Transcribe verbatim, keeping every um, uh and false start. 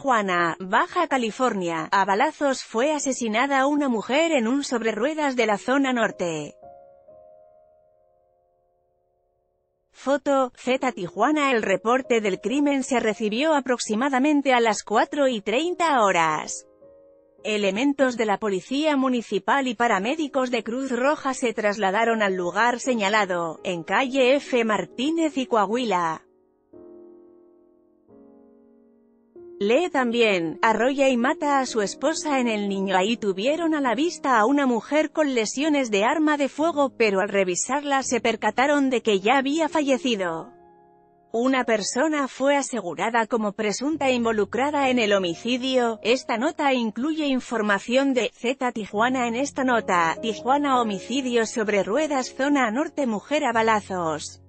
Tijuana, Baja California. A balazos fue asesinada una mujer en un sobre ruedas de la zona norte. Foto, Z Tijuana. El reporte del crimen se recibió aproximadamente a las cuatro y treinta horas. Elementos de la Policía Municipal y paramédicos de Cruz Roja se trasladaron al lugar señalado, en calle F. Martínez y Coahuila. Lee también, arrolla y mata a su esposa en El Niño. Ahí tuvieron a la vista a una mujer con lesiones de arma de fuego, pero al revisarla se percataron de que ya había fallecido. Una persona fue asegurada como presunta involucrada en el homicidio. Esta nota incluye información de Z Tijuana. En esta nota, Tijuana homicidio sobre ruedas zona norte, mujer a balazos.